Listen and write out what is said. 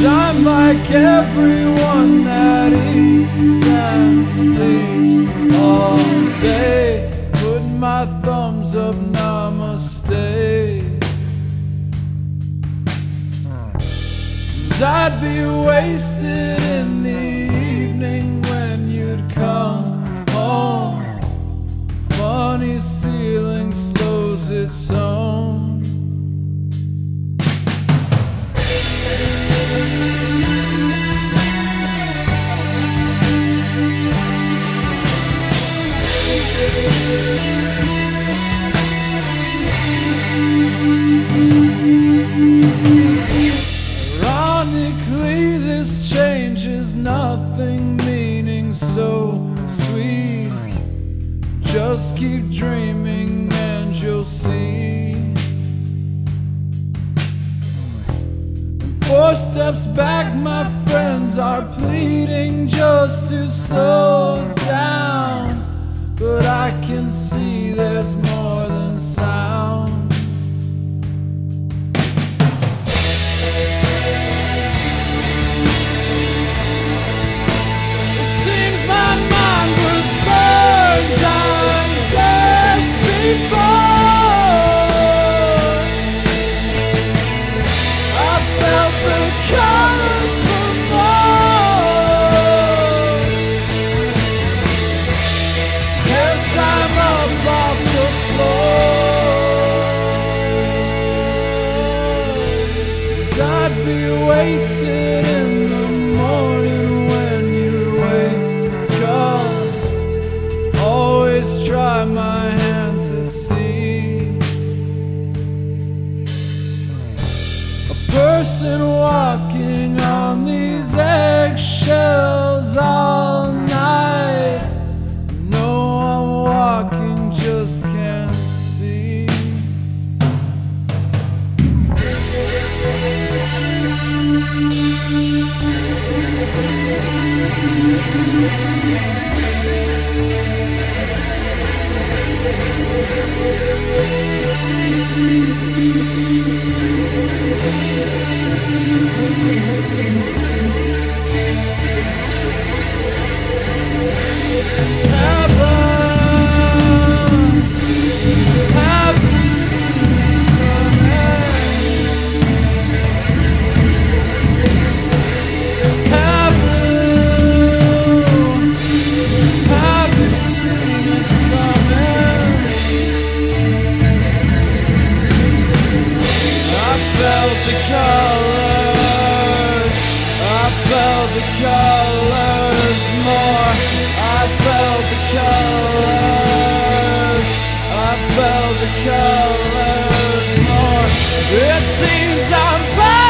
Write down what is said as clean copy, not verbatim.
I'm like everyone that eats and sleeps all day, putting my thumbs up, namaste. And I'd be wasted in the evening when you'd come home. Funny ceiling slows its own. Ironically, this change is nothing, meaning so sweet. Just keep dreaming and you'll see. And 4 steps back, my friends are pleading just to slow down. But I can see there's more than sound. It seems my mind was burned down best before. I felt the colors for more. Yes, I'm up off the floor. And I'd be wasted in the morning when you'd wake up. Always try my hand to see. A person walking on these eggshells all night. No, I'm walking, just can't see. Haven't seen us coming. Haven't seen us coming. I felt the colors. I felt the colors more. I felt the colors. I felt the colors more. It seems I'm back.